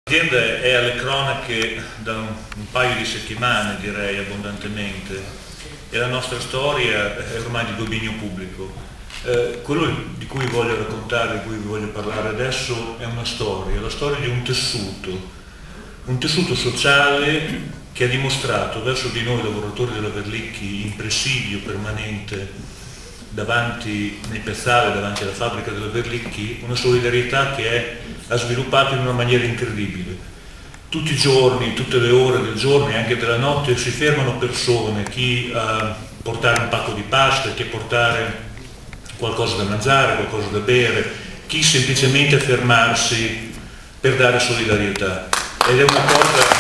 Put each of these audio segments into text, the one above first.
L'azienda è alle cronache da un paio di settimane, direi abbondantemente, e la nostra storia è ormai di dominio pubblico. Quello di cui voglio raccontare, di cui vi voglio parlare adesso, è una storia, la storia di un tessuto sociale che ha dimostrato verso di noi lavoratori della Verlicchi in presidio permanente davanti nei piazzali, davanti alla fabbrica della Verlicchi, una solidarietà che ha sviluppato in una maniera incredibile. Tutti i giorni, tutte le ore del giorno e anche della notte si fermano persone, chi a portare un pacco di pasta, chi a portare qualcosa da mangiare, qualcosa da bere, chi semplicemente a fermarsi per dare solidarietà. Ed è una cosa...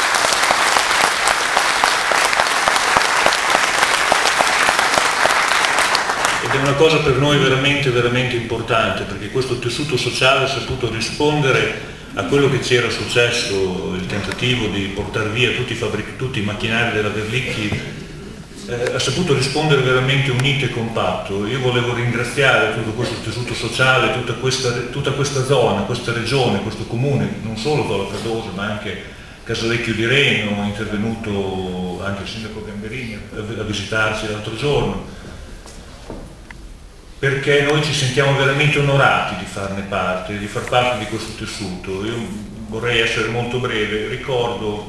Ed è una cosa per noi veramente, veramente importante, perché questo tessuto sociale ha saputo rispondere a quello che c'era successo, il tentativo di portare via tutti i macchinari della Verlicchi, ha saputo rispondere veramente unito e compatto. Io volevo ringraziare tutto questo tessuto sociale, tutta questa zona, questa regione, questo comune, non solo Zola Predosa, ma anche Casalecchio di Reno, è intervenuto anche il sindaco Gamberini a visitarci l'altro giorno, perché noi ci sentiamo veramente onorati di farne parte, di far parte di questo tessuto. Io vorrei essere molto breve, ricordo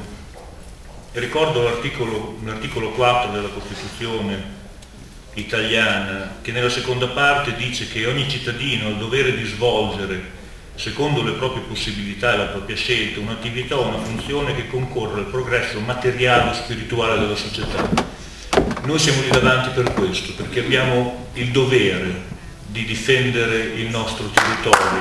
l'articolo 4 della Costituzione italiana, che nella seconda parte dice che ogni cittadino ha il dovere di svolgere, secondo le proprie possibilità e la propria scelta, un'attività o una funzione che concorra al progresso materiale e spirituale della società. Noi siamo lì davanti per questo, perché abbiamo il dovere di difendere il nostro territorio.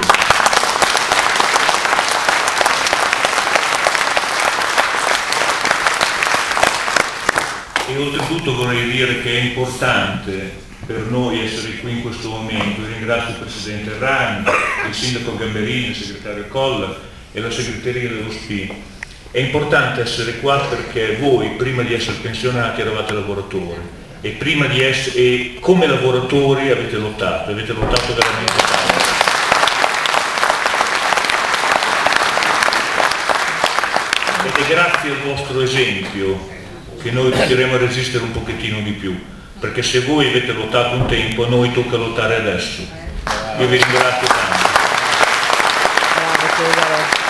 E oltretutto vorrei dire che è importante per noi essere qui in questo momento. Io ringrazio il Presidente Errani, il Sindaco Gamberini, il Segretario Colla e la Segreteria dello SPI. È importante essere qua perché voi, prima di essere pensionati, eravate lavoratori e come lavoratori avete lottato veramente tanto. Ed è grazie al vostro esempio che noi riusciremo a resistere un pochettino di più, perché se voi avete lottato un tempo, a noi tocca lottare adesso. Io vi ringrazio tanto.